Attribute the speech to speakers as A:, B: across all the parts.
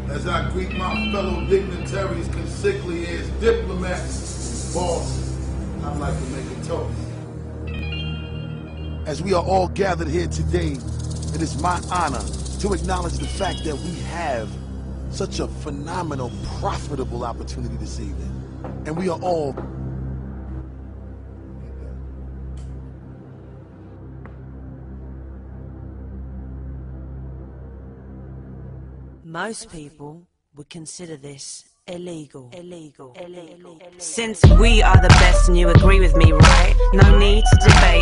A: As I greet my fellow dignitaries, consigliers, diplomats, bosses, I'd like to make a toast. As we are all gathered here today, it is my honor to acknowledge the fact that we have such a phenomenal, profitable opportunity this evening. And we are all
B: most people would consider this illegal. Since we are the best and you agree with me, right? No need to debate.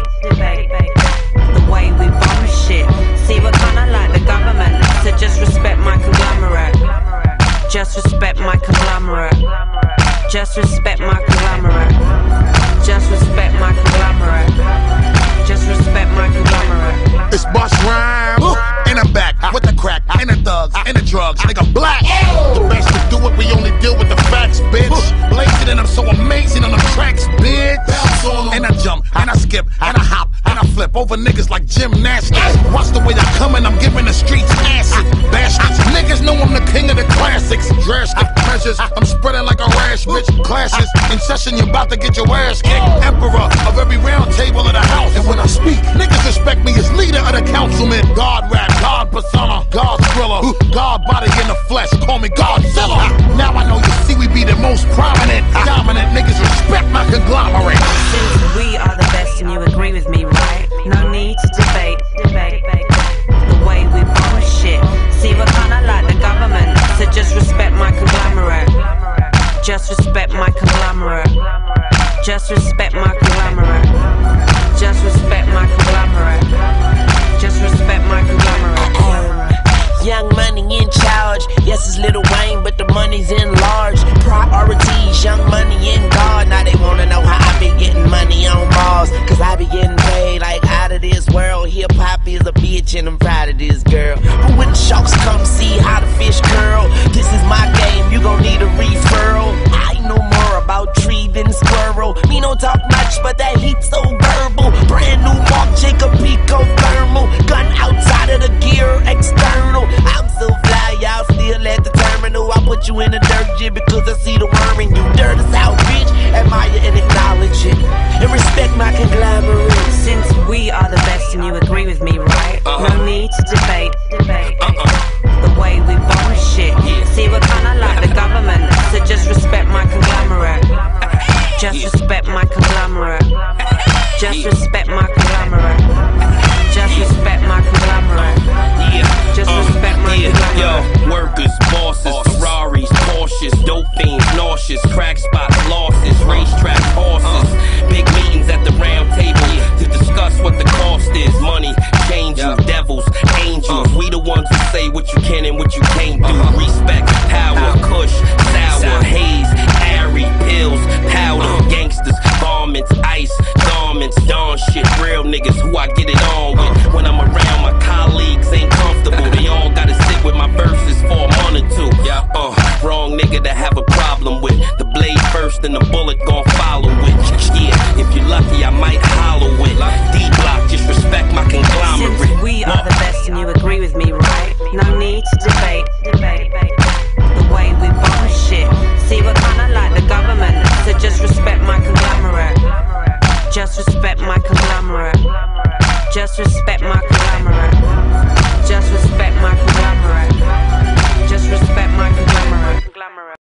B: The way we bomb shit. See, we're kinda like the government, so just respect my conglomerate. Just respect my conglomerate. Just respect my conglomerate. Just respect my conglomerate. Just respect my conglomerate.
C: It's Bust Rhyme, and I'm back with the crack, and the thugs, and the drugs, nigga black. The best to do it, we only deal with the facts, bitch. Blazin, and I'm so amazing on them tracks, bitch. And I jump, and I skip, and I hop, and I flip over niggas like gymnastics. Watch the way I come and I'm giving the streets acid. Bastards, niggas know I'm the king of the classics. Drastic measures, I'm spreading like a rash, bitch. Clashes in session, you about to get your ass kicked. Emperor of every round table of the house. And when I speak, niggas respect me as leader of the councilman. God rap, God persona, God thriller, God body in the flesh, call me Godzilla. Now I know you see we be the most prominent, dominant niggas respect my conglomerate.
B: Since we are the best and you agree with me, right? No need to debate. The way we bomb shit. See, we're kinda like the government, so just respect my conglomerate. Just respect my conglomerate. Just respect my conglomerate. Just respect my conglomerate. Just respect my conglomerate.
D: Young money in charge, yes it's Lil Wayne, but the money's in large. Priorities, young money in God. Now they wanna know how I be getting money on balls, cause I be getting paid like out of this world. Hip hop is a bitch and I'm proud of this girl. But when the sharks come see how the fish curl, this is my game, you gon' need a referral. I know more about tree than squirrel. Me don't talk much, but that heat so verbal. Brand new Mark Jacob Pico thermal. Gun outside of the gear, external. I'm so fly, y'all still at the terminal. I put you in the dirt, Jim, because that's